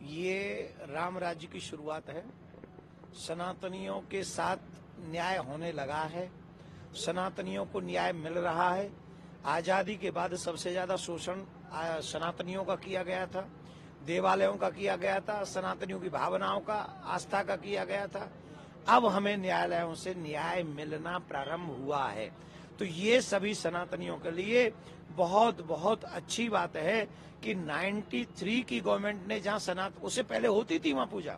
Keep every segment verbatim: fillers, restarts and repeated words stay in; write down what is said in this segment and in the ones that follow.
ये राम राज्य की शुरुआत है। सनातनियों के साथ न्याय होने लगा है, सनातनियों को न्याय मिल रहा है। आजादी के बाद सबसे ज्यादा शोषण सनातनियों का किया गया था, देवालयों का किया गया था, सनातनियों की भावनाओं का, आस्था का किया गया था। अब हमें न्यायालयों से न्याय मिलना प्रारंभ हुआ है, तो ये सभी सनातनियों के लिए बहुत बहुत अच्छी बात है कि तिरानवे की गवर्नमेंट ने, जहां सनातन, उससे पहले होती थी वहां पूजा,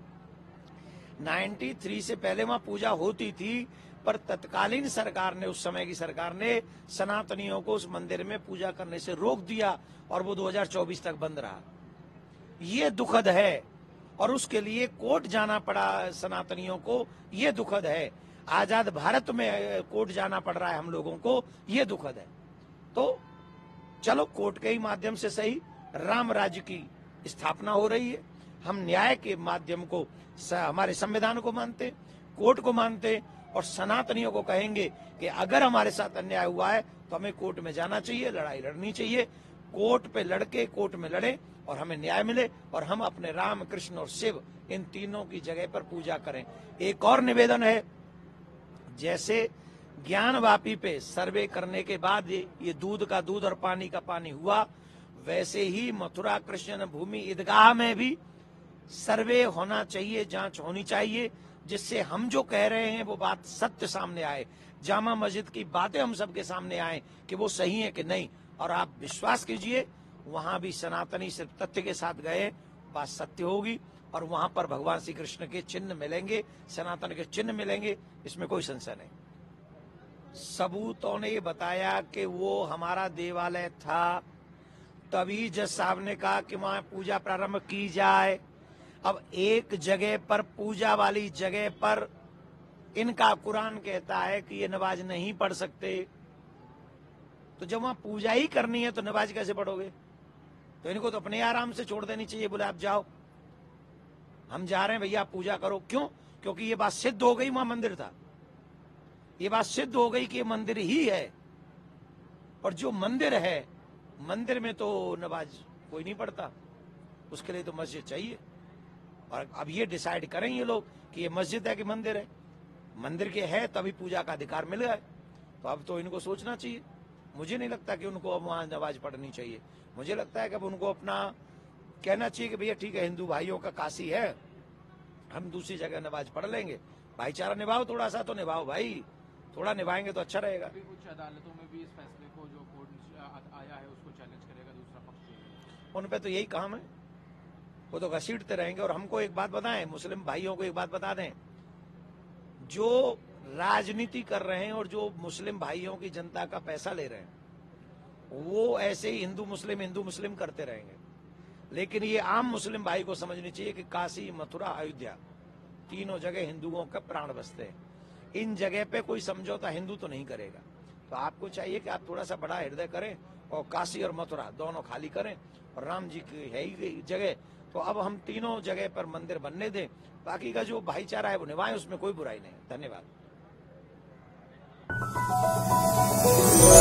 तिरानवे से पहले वहां पूजा होती थी, पर तत्कालीन सरकार ने, उस समय की सरकार ने सनातनियों को उस मंदिर में पूजा करने से रोक दिया और वो दो हज़ार चौबीस तक बंद रहा। ये दुखद है और उसके लिए कोर्ट जाना पड़ा सनातनियों को, ये दुखद है। आजाद भारत में कोर्ट जाना पड़ रहा है हम लोगों को, ये दुखद है। तो चलो, कोर्ट के ही माध्यम से सही राम राज्य की स्थापना हो रही है। हम न्याय के माध्यम को, हमारे संविधान को मानते, कोर्ट को मानते और सनातनियों को कहेंगे कि अगर हमारे साथ अन्याय हुआ है तो हमें कोर्ट में जाना चाहिए, लड़ाई लड़नी चाहिए। कोर्ट पे लड़के कोर्ट में लड़े और हमें न्याय मिले और हम अपने राम, कृष्ण और शिव, इन तीनों की जगह पर पूजा करें। एक और निवेदन है, जैसे ज्ञानवापी पे सर्वे करने के बाद ये, ये दूध का दूध और पानी का पानी हुआ, वैसे ही मथुरा कृष्ण भूमि ईदगाह में भी सर्वे होना चाहिए, जांच होनी चाहिए, जिससे हम जो कह रहे हैं वो बात सत्य सामने आए, जामा मस्जिद की बातें हम सबके सामने आए कि वो सही है कि नहीं। और आप विश्वास कीजिए, वहां भी सनातनी सिर्फ तथ्य के साथ गए, बात सत्य होगी और वहां पर भगवान श्री कृष्ण के चिन्ह मिलेंगे, सनातन के चिन्ह मिलेंगे, इसमें कोई संशय नहीं। सबूतों ने ये बताया कि वो हमारा देवालय था, तभी जज साहब ने कहा कि वहां पूजा प्रारंभ की जाए। अब एक जगह पर, पूजा वाली जगह पर, इनका कुरान कहता है कि ये नमाज नहीं पढ़ सकते, तो जब वहां पूजा ही करनी है तो नमाज कैसे पढ़ोगे? तो इनको तो अपने आराम से छोड़ देनी चाहिए, बोले आप जाओ, हम जा रहे हैं भैया, आप पूजा करो। क्यों? क्योंकि ये बात सिद्ध हो गई, वहां मंदिर था, ये बात सिद्ध हो गई कि ये मंदिर ही है। और जो मंदिर है, मंदिर में तो नमाज कोई नहीं पढ़ता, उसके लिए तो मस्जिद चाहिए। और अब ये डिसाइड करें ये लोग कि ये मस्जिद है कि मंदिर है। मंदिर के है तभी पूजा का अधिकार मिल गया है, तो अब तो इनको सोचना चाहिए। मुझे नहीं लगता कि उनको अब वहां नमाज पढ़नी चाहिए। मुझे लगता है कि अब उनको अपना कहना चाहिए कि भैया ठीक है, हिंदू भाइयों का काशी है, हम दूसरी जगह नमाज पढ़ लेंगे। भाईचारा निभाओ, थोड़ा सा तो निभाओ भाई, थोड़ा निभाएंगे तो अच्छा रहेगा। कुछ अदालतों में भी इस फैसले को, जो कोर्ट आया है, उसको चैलेंज करेगा दूसरा पक्ष। उन पे तो यही काम है, वो तो घसीटते रहेंगे। और हमको एक बात बताएं, मुस्लिम भाइयों को एक बात बता दें, जो राजनीति कर रहे हैं और जो मुस्लिम भाइयों की जनता का पैसा ले रहे हैं, वो ऐसे ही हिंदू मुस्लिम हिंदू मुस्लिम करते रहेंगे। लेकिन ये आम मुस्लिम भाई को समझनी चाहिए कि काशी, मथुरा, अयोध्या, तीनों जगह हिंदुओं का प्राण बसते हैं। इन जगह पे कोई समझौता हिंदू तो नहीं करेगा। तो आपको चाहिए कि आप थोड़ा सा बड़ा हृदय करें और काशी और मथुरा दोनों खाली करें, और राम जी की है ही जगह, तो अब हम तीनों जगह पर मंदिर बनने दें। बाकी का जो भाईचारा है वो निभाएं, उसमें कोई बुराई नहीं। धन्यवाद।